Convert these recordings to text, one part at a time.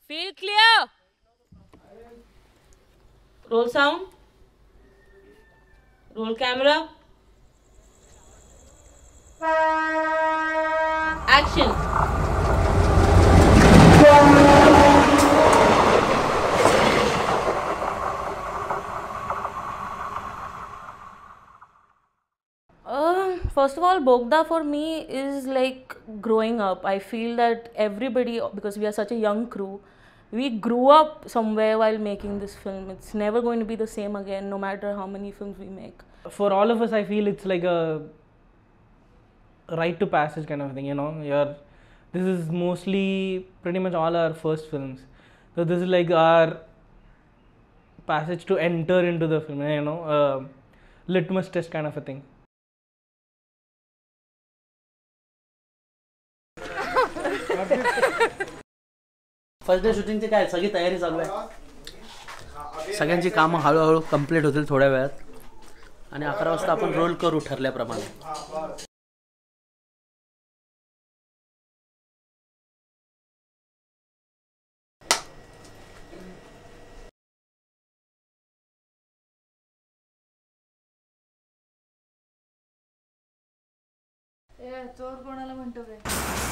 Feel clear. Roll sound. Roll camera. Action. First of all, Bogda for me is like growing up. I feel that everybody, because we are such a young crew, we grew up somewhere while making this film. It's never going to be the same again, no matter how many films we make. For all of us, I feel it's like a rite to passage kind of thing, this is mostly pretty much all our first films. So this is like our passage to enter into the film, litmus test kind of a thing. First day शूटिंगची काय सगळी तयारी चालू आहे. सगळ्यांची कामं हळूहळू complete होतील थोड्या वेळात आणि 11 वाजता आपण रोल करू ठरल्याप्रमाणे. चोर कोणाला म्हणतो बे?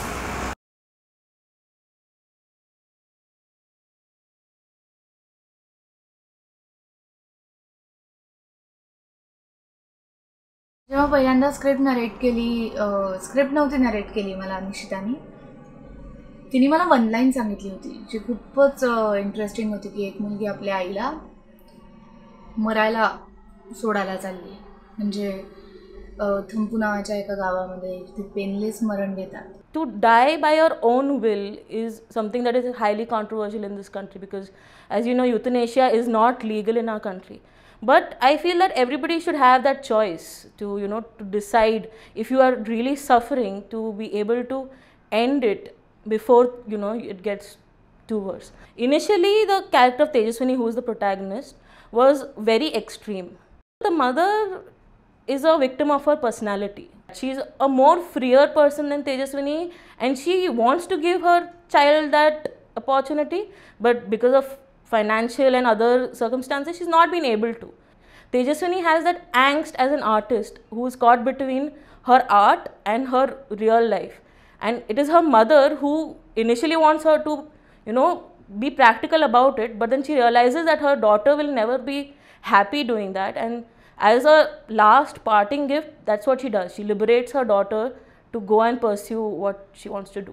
जेव्हा पहिल्यांदा स्क्रिप्ट नव्हती नरेट केली मला निशितानी, तिने मला वन लाईन सांगितली होती जी खूपच इंटरेस्टिंग होती की एक मुलगी आपल्या आईला मरायला सोडायला चालली, म्हणजे थंपू नावाच्या एका गावामध्ये ते पेनलेस मरण देतात. To die by your own will is something that is highly controversial in this country because, as you know, euthanasia is not legal in our country. But I feel that everybody should have that choice to, to decide if you are really suffering, to be able to end it before, it gets too worse. Initially, the character of Tejaswini, who is the protagonist, was very extreme. The mother is a victim of her personality. She's a more freer person than Tejaswini and she wants to give her child that opportunity, but because of financial and other circumstances, she's not been able to. Tejaswini has that angst as an artist who's caught between her art and her real life. And it is her mother who initially wants her to, be practical about it, but then she realizes that her daughter will never be happy doing that. And as a last parting gift, that's what she does. She liberates her daughter to go and pursue what she wants to do.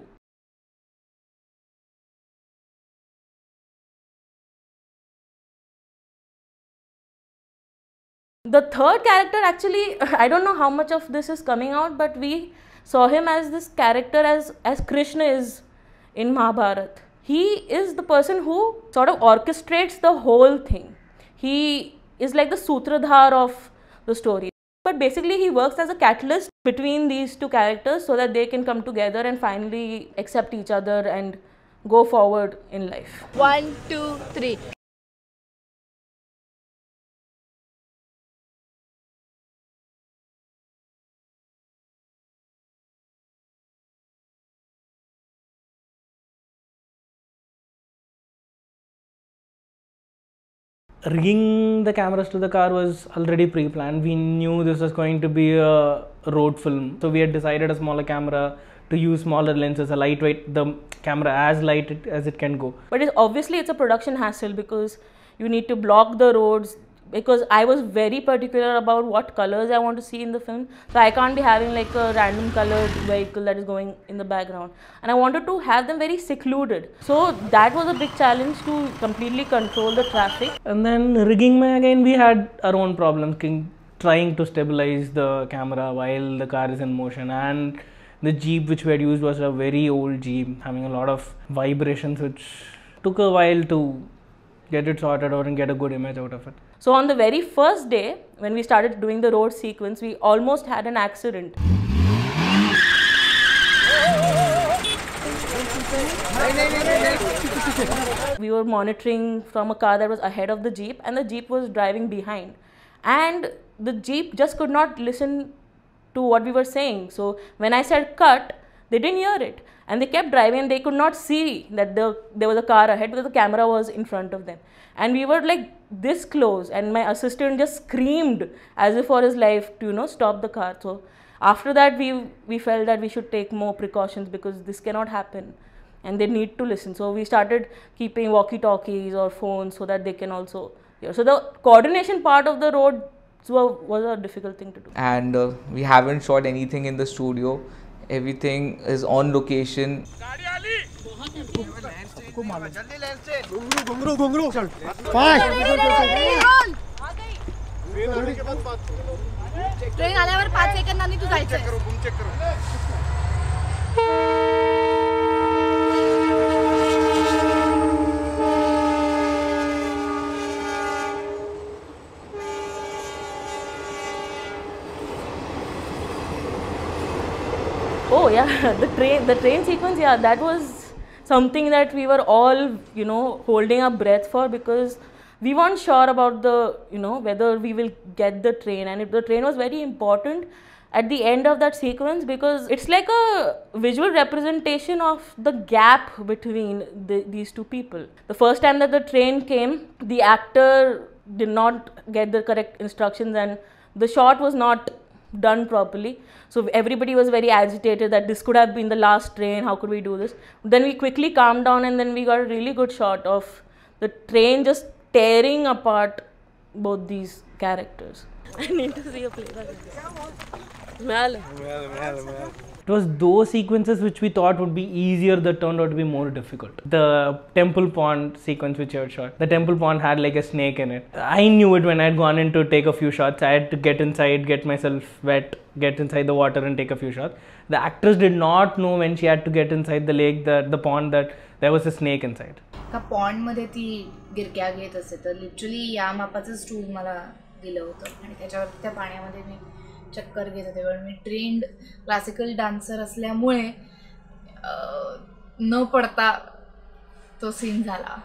The third character, actually, I don't know how much of this is coming out, but we saw him as this character as Krishna is in Mahabharata. He is the person who sort of orchestrates the whole thing. He is like the sutradhar of the story. But basically he works as a catalyst between these two characters so that they can come together and finally accept each other and go forward in life. 1, 2, 3. Rigging the cameras to the car was already pre-planned. We knew this was going to be a road film, so we had decided a smaller camera, to use smaller lenses, a lightweight, the camera as light as it can go. But obviously it's a production hassle because you need to block the roads, because I was very particular about what colors I want to see in the film. So I can't be having like a random colored vehicle that is going in the background. And I wanted to have them very secluded. So that was a big challenge, to completely control the traffic. And then rigging, again, we had our own problems trying to stabilize the camera while the car is in motion. And the Jeep which we had used was a very old Jeep, having a lot of vibrations, which took a while to get it sorted out and get a good image out of it. So on the very first day, when we started doing the road sequence, we almost had an accident. We were monitoring from a car that was ahead of the Jeep and the Jeep was driving behind. And the Jeep just could not listen to what we were saying. So when I said cut, they didn't hear it. and they kept driving and they could not see that there was a car ahead because the camera was in front of them. And we were like this close, and my assistant just screamed as if for his life to stop the car. So after that we felt that we should take more precautions because this cannot happen and they need to listen. So we started keeping walkie-talkies or phones so that they can also hear. So the coordination part of the road was a difficult thing to do. And we haven't shot anything in the studio. Everything is on location. Train आल्यावर 5 सेकंदांनी तू जायचं. Oh yeah, the train sequence, yeah, that was something that we were all holding our breath for, because we weren't sure about the whether we will get the train. And the train was very important at the end of that sequence because it's like a visual representation of the gap between these two people. The first time that the train came, the actor did not get the correct instructions and the shot was not done properly. So everybody was very agitated that this could have been the last train, how could we do this? Then we quickly calmed down and then we got a really good shot of the train just tearing apart both these characters. I need to see a playback. It was those sequences which we thought would be easier that turned out to be more difficult. The temple pond sequence which I had shot, the temple pond had like a snake in it. I knew it when I had gone in to take a few shots. I had to get inside, get myself wet, get inside the water and take a few shots. The actress did not know when she had to get inside the lake, the pond, that there was a snake inside. का पॉन्डमध्ये ती गिरक्या घेत असते तर literally या मापाचं stool मला दिलं होतं आणि त्याच्यावर त्या पाण्यामध्ये मी चक्कर घेत होते. पण मी ट्रेंड क्लासिकल डान्सर असल्यामुळे न पडता तो सीन झाला.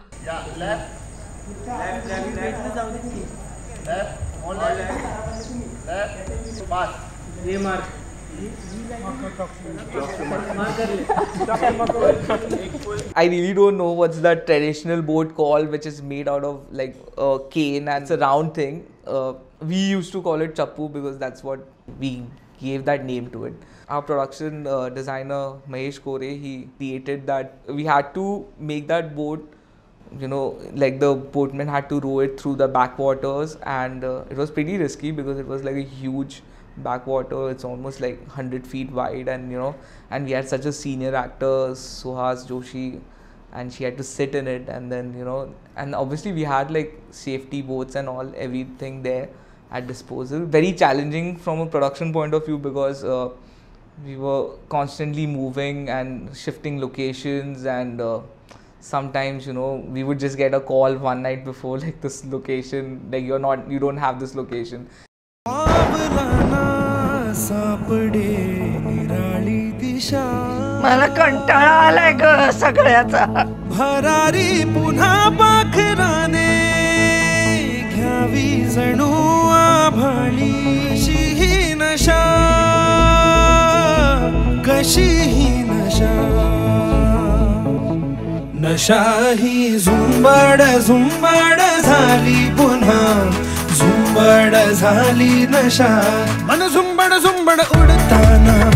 I really don't know what's that traditional boat called, which is made out of like a cane and it's a round thing. We used to call it chappu because that's what we gave that name to it. Our production designer Mahesh Kore, he created that. We had to make that boat, like the boatman had to row it through the backwaters, and it was pretty risky because it was like a huge backwater. It's almost like 100 feet wide, and and we had such a senior actor, Suhas Joshi, and she had to sit in it, and then and obviously we had like safety boats and everything there at disposal. Very challenging from a production point of view because we were constantly moving and shifting locations, and sometimes we would just get a call one night before, like this location, like you don't have this location. मला कंटाळा आलाय ग सगळ्याचा. भरारी पुन्हा पाखराने घ्यावी जणू आभाळी. कशीही नशा, कशीही नशा, नशा ही झुंबड झुंबड झाली पुन्हा. झुंबड झाली नशा, मन झुंबड झुंबड उडताना.